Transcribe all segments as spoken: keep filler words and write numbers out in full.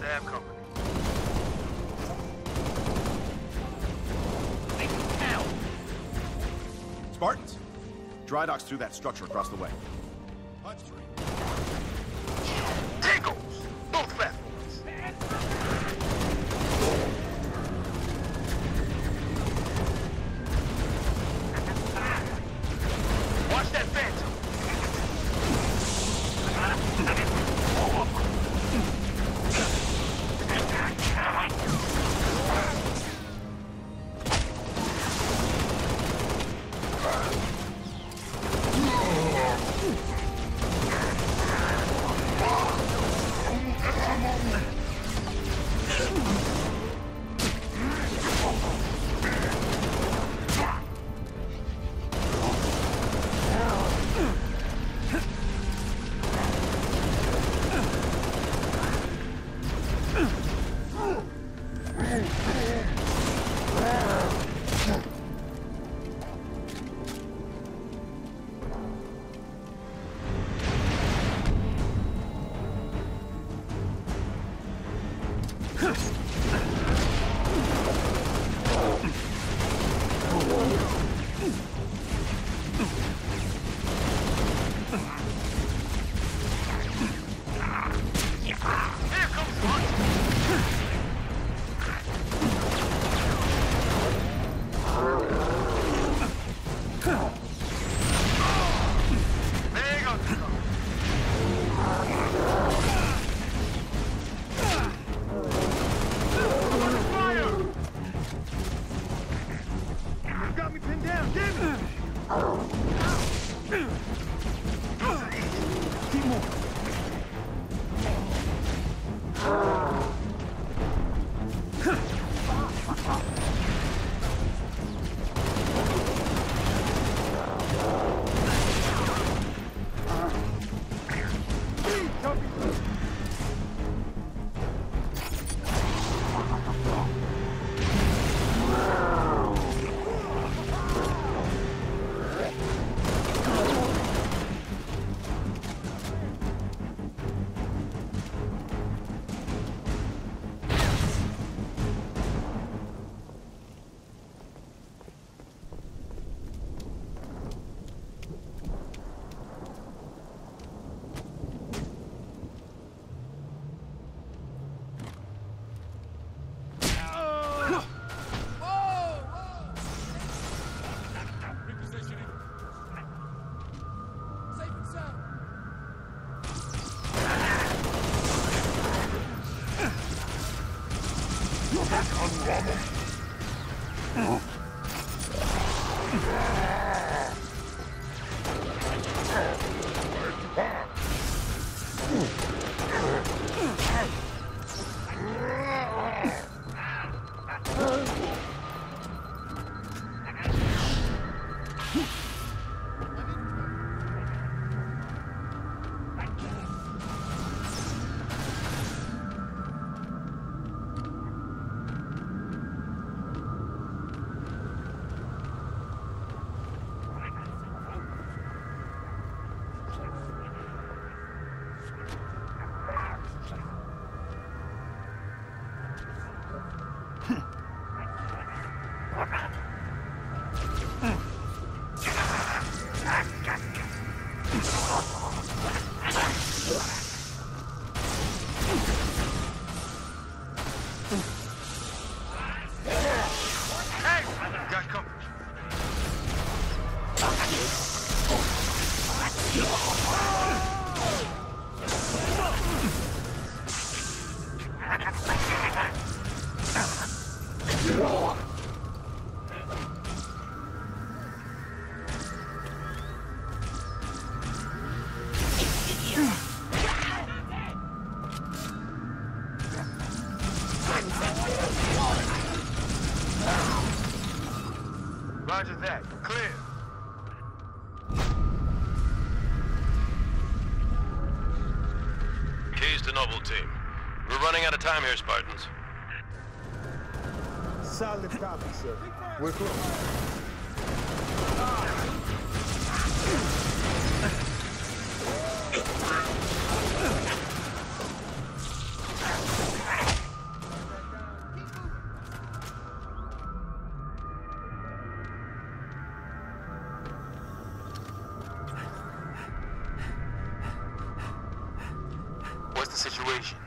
to have company. Spartans, dry docks through that structure across the way. Eagles! Both fat boys. Watch that phantom. Roger that. Clear. Keys to Noble Team. We're running out of time here, Spartans. Solid copy, sir. We're close. the situation?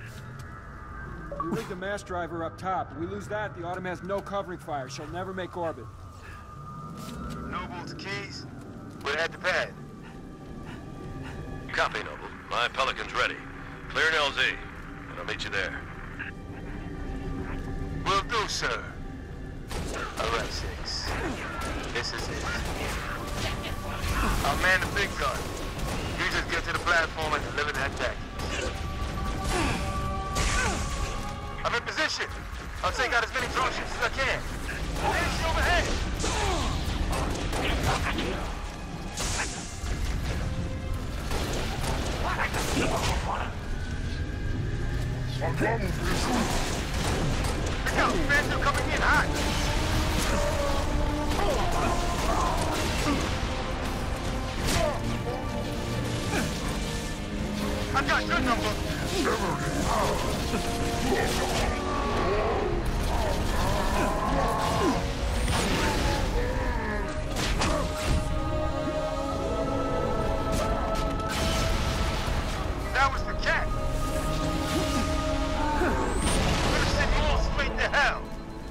We rigged the mass driver up top. If we lose that, the Autumn has no covering fire. She'll never make orbit. Noble to Keys? We're at the pad. Copy, Noble. My Pelican's ready. Clear an L Z, and I'll meet you there. Will do, sir. All right, Six. This is it. I'll man the big gun. You just get to the platform and deliver that package. I'm in position. I'll take out as many drone ships as I can. Finish overhead. Look out, fans are coming in hot. I got your number. That was the cat. I'm gonna send you all straight to hell.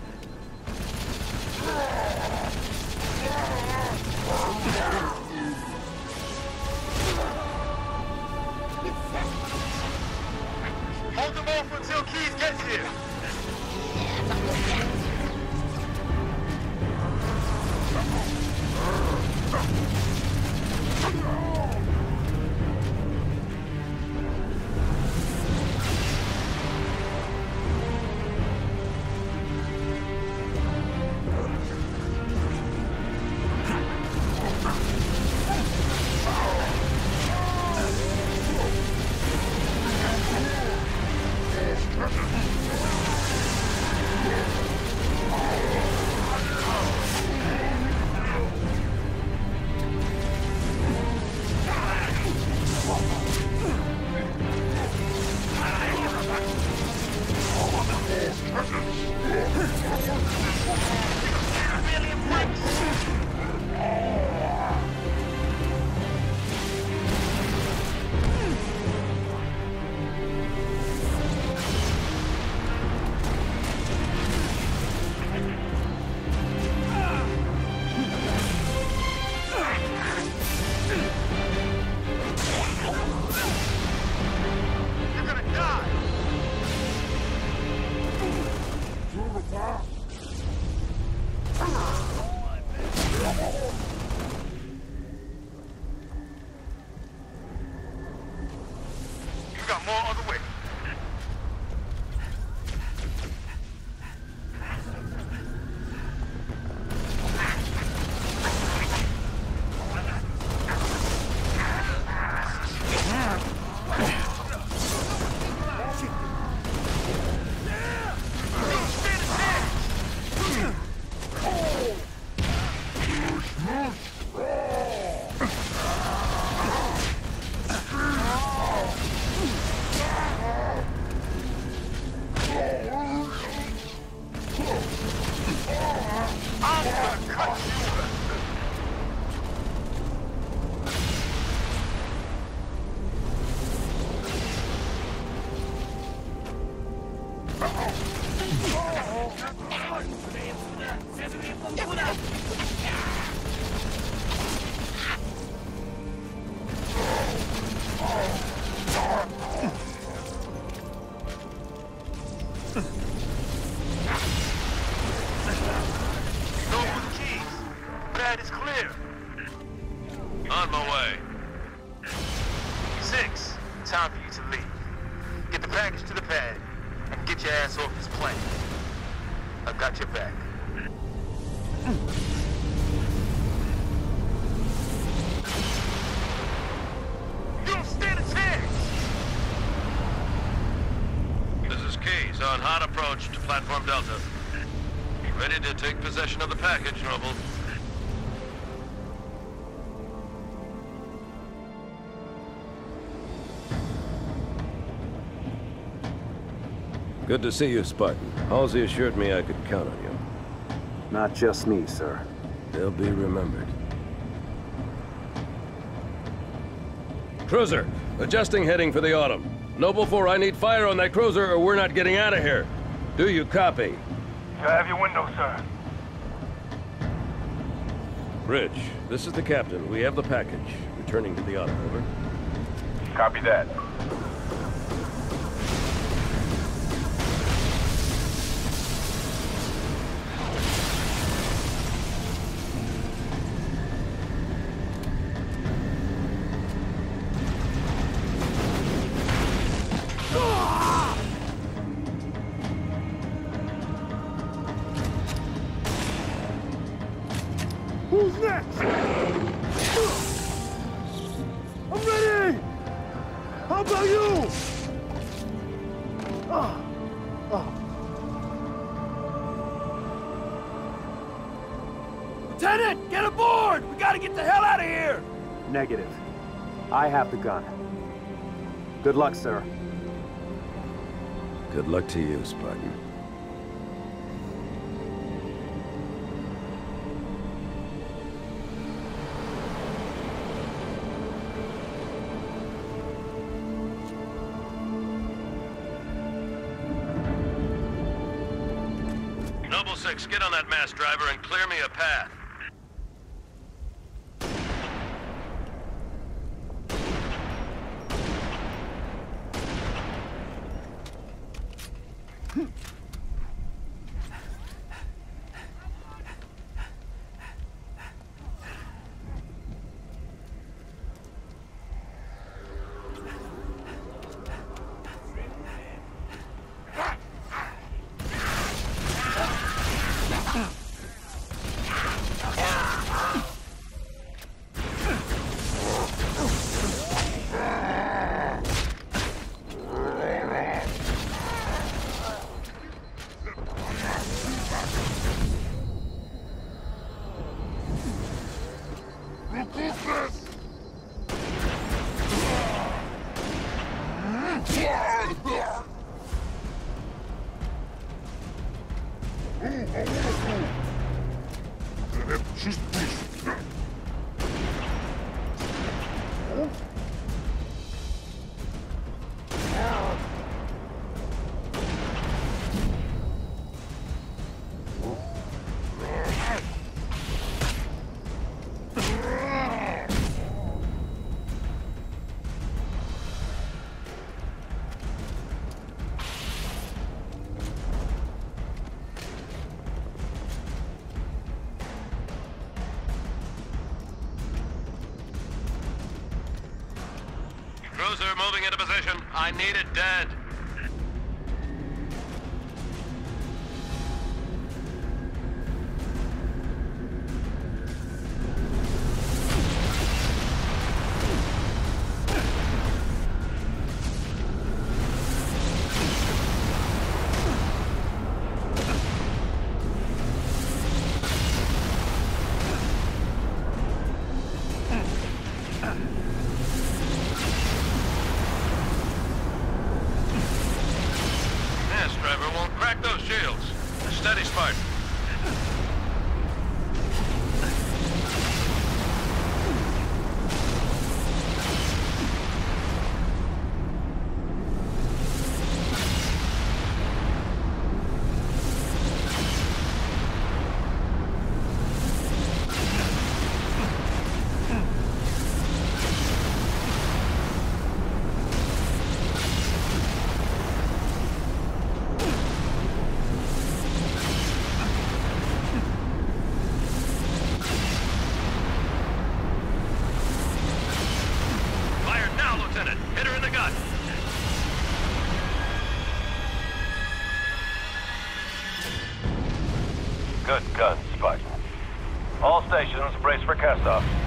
Hold them off until Keys gets here. On hot approach to Platform Delta. Ready to take possession of the package, Noble. Good to see you, Spartan. Halsey assured me I could count on you. Not just me, sir. They'll be remembered. Cruiser, adjusting heading for the Autumn. Noble four, I need fire on that cruiser or we're not getting out of here. Do you copy? I have your window, sir. Bridge, this is the captain. We have the package. Returning to the auto, over. Copy that. Who's next? I'm ready! How about you? Oh. Oh. Lieutenant, get aboard! We gotta get the hell out of here! Negative. I have the gun. Good luck, sir. Good luck to you, Spartan. Noble six, get on that mass driver and clear me a path. Cruiser moving into position. I need it dead. Steady, Spartan. Hit her in the gut. Good gun, Spartan. All stations, brace for cast-off.